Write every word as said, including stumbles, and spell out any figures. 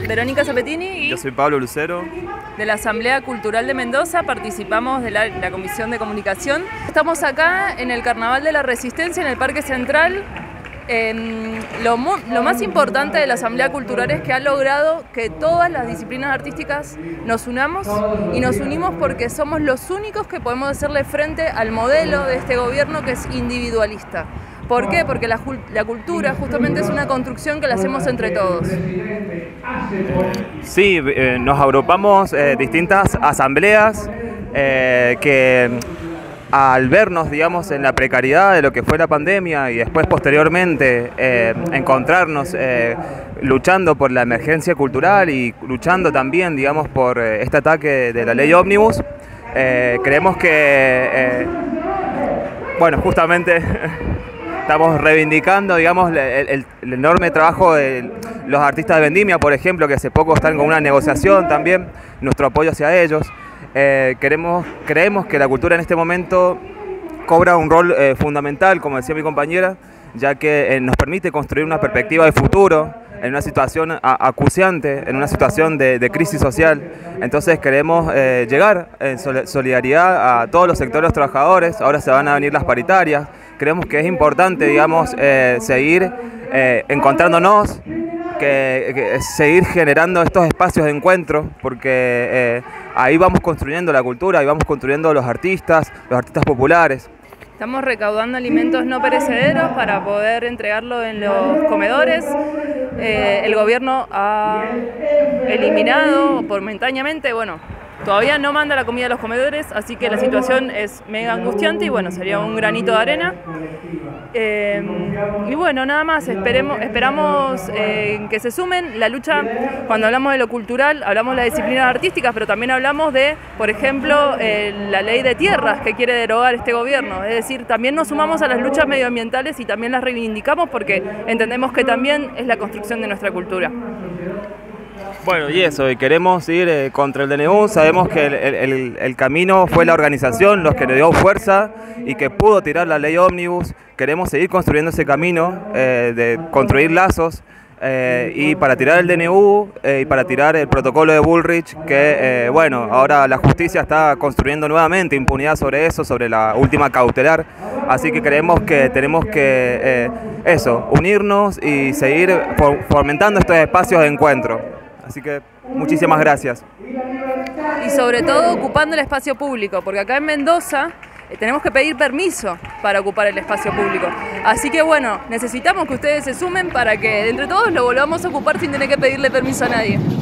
Verónica Zapetini y yo soy Pablo Lucero. De la Asamblea Cultural de Mendoza, participamos de la, la Comisión de Comunicación. Estamos acá en el Carnaval de la Resistencia, en el Parque Central. Eh, lo, lo más importante de la Asamblea Cultural es que ha logrado que todas las disciplinas artísticas nos unamos, y nos unimos porque somos los únicos que podemos hacerle frente al modelo de este gobierno, que es individualista. ¿Por qué? Porque la, la cultura justamente es una construcción que la hacemos entre todos. Sí, eh, nos agrupamos eh, distintas asambleas eh, que al vernos, digamos, en la precariedad de lo que fue la pandemia y después posteriormente eh, encontrarnos eh, luchando por la emergencia cultural y luchando también, digamos, por eh, este ataque de la ley ómnibus, eh, creemos que, eh, bueno, justamente estamos reivindicando, digamos, el, el, el enorme trabajo de los artistas de Vendimia, por ejemplo, que hace poco están con una negociación también, nuestro apoyo hacia ellos. Eh, queremos, creemos que la cultura en este momento cobra un rol eh, fundamental, como decía mi compañera, ya que eh, nos permite construir una perspectiva de futuro en una situación a, acuciante, en una situación de, de crisis social. Entonces queremos eh, llegar en solidaridad a todos los sectores trabajadores. Ahora se van a venir las paritarias. Creemos que es importante, digamos, eh, seguir eh, encontrándonos, que, que seguir generando estos espacios de encuentro, porque eh, ahí vamos construyendo la cultura, ahí vamos construyendo los artistas, los artistas populares. Estamos recaudando alimentos no perecederos para poder entregarlo en los comedores. Eh, el gobierno ha eliminado momentáneamente, bueno, todavía no manda la comida a los comedores, así que la situación es mega angustiante y bueno, sería un granito de arena. Eh, y bueno, nada más, esperemos, esperamos eh, que se sumen. La lucha, cuando hablamos de lo cultural, hablamos de las disciplinas artísticas, pero también hablamos de, por ejemplo, eh, la ley de tierras que quiere derogar este gobierno. Es decir, también nos sumamos a las luchas medioambientales y también las reivindicamos porque entendemos que también es la construcción de nuestra cultura. Bueno, y eso, y queremos ir eh, contra el D N U. Sabemos que el, el, el camino fue la organización, los que le dio fuerza y que pudo tirar la ley ómnibus. Queremos seguir construyendo ese camino, eh, de construir lazos eh, y para tirar el D N U eh, y para tirar el protocolo de Bullrich, que eh, bueno, ahora la justicia está construyendo nuevamente impunidad sobre eso, sobre la última cautelar. Así que creemos que tenemos que eh, eso, unirnos y seguir fomentando estos espacios de encuentro. Así que muchísimas gracias. Y sobre todo ocupando el espacio público, porque acá en Mendoza eh, tenemos que pedir permiso para ocupar el espacio público. Así que bueno, necesitamos que ustedes se sumen para que entre todos lo volvamos a ocupar sin tener que pedirle permiso a nadie.